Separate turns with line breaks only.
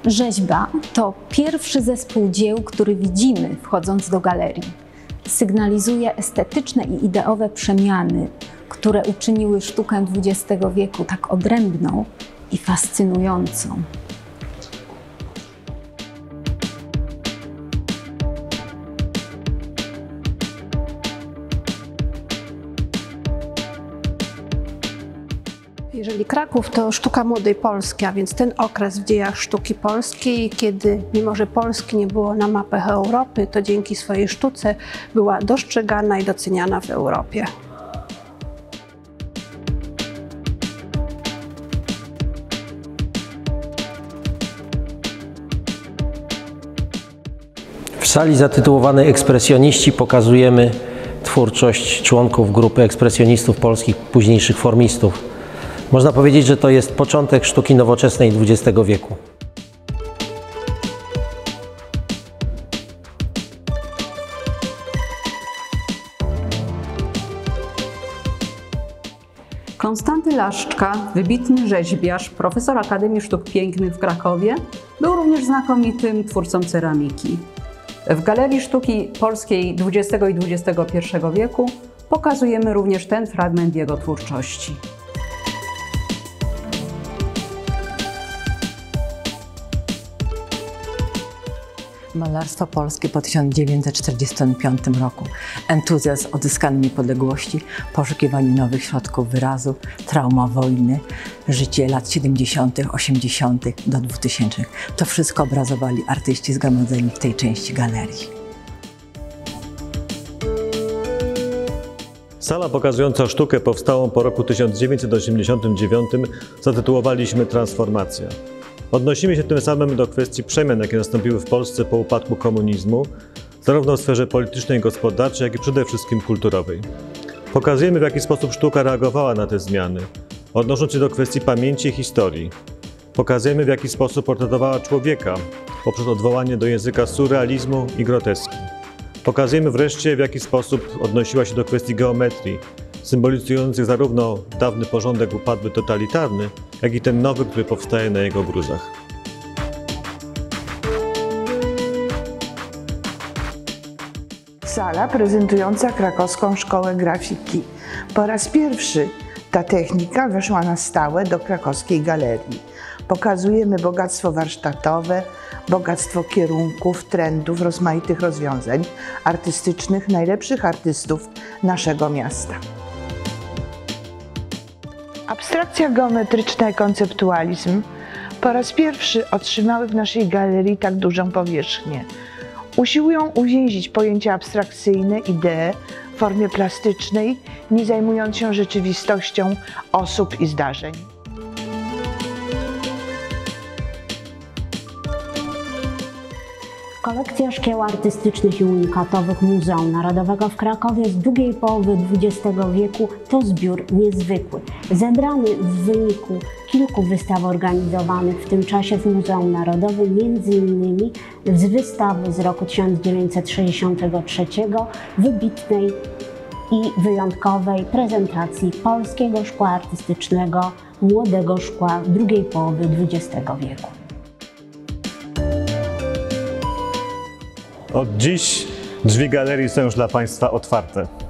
Rzeźba to pierwszy zespół dzieł, który widzimy wchodząc do galerii. Sygnalizuje estetyczne i ideowe przemiany, które uczyniły sztukę XX wieku tak odrębną i fascynującą.
Jeżeli Kraków to sztuka młodej Polski, a więc ten okres w dziejach sztuki polskiej, kiedy mimo że Polski nie było na mapach Europy, to dzięki swojej sztuce była dostrzegana i doceniana w Europie.
W sali zatytułowanej Ekspresjoniści pokazujemy twórczość członków grupy ekspresjonistów polskich, późniejszych formistów. Można powiedzieć, że to jest początek sztuki nowoczesnej XX wieku.
Konstanty Laszczka, wybitny rzeźbiarz, profesor Akademii Sztuk Pięknych w Krakowie, był również znakomitym twórcą ceramiki. W Galerii Sztuki Polskiej XX i XXI wieku pokazujemy również ten fragment jego twórczości.
Malarstwo polskie po 1945 roku, entuzjazm odzyskanej niepodległości, poszukiwanie nowych środków wyrazu, trauma wojny, życie lat 70., 80. do 2000. To wszystko obrazowali artyści zgromadzeni w tej części galerii.
Sala pokazująca sztukę powstałą po roku 1989 zatytułowaliśmy Transformacja. Odnosimy się tym samym do kwestii przemian, jakie nastąpiły w Polsce po upadku komunizmu, zarówno w sferze politycznej i gospodarczej, jak i przede wszystkim kulturowej. Pokazujemy, w jaki sposób sztuka reagowała na te zmiany, odnosząc się do kwestii pamięci i historii. Pokazujemy, w jaki sposób portretowała człowieka, poprzez odwołanie do języka surrealizmu i groteski. Pokazujemy wreszcie, w jaki sposób odnosiła się do kwestii geometrii, symbolizujących zarówno dawny porządek upadły totalitarny, jak i ten nowy, który powstaje na jego gruzach.
Sala prezentująca krakowską szkołę grafiki. Po raz pierwszy ta technika weszła na stałe do krakowskiej galerii. Pokazujemy bogactwo warsztatowe, bogactwo kierunków, trendów, rozmaitych rozwiązań artystycznych najlepszych artystów naszego miasta. Abstrakcja geometryczna i konceptualizm po raz pierwszy otrzymały w naszej galerii tak dużą powierzchnię. Usiłują uwięzić pojęcia abstrakcyjne, idee w formie plastycznej, nie zajmując się rzeczywistością osób i zdarzeń.
Kolekcja szkieł artystycznych i unikatowych Muzeum Narodowego w Krakowie z drugiej połowy XX wieku to zbiór niezwykły, zebrany w wyniku kilku wystaw organizowanych w tym czasie w Muzeum Narodowym, m.in. z wystawy z roku 1963, wybitnej i wyjątkowej prezentacji polskiego szkła artystycznego, młodego szkła drugiej połowy XX wieku.
Od dziś drzwi galerii są już dla Państwa otwarte.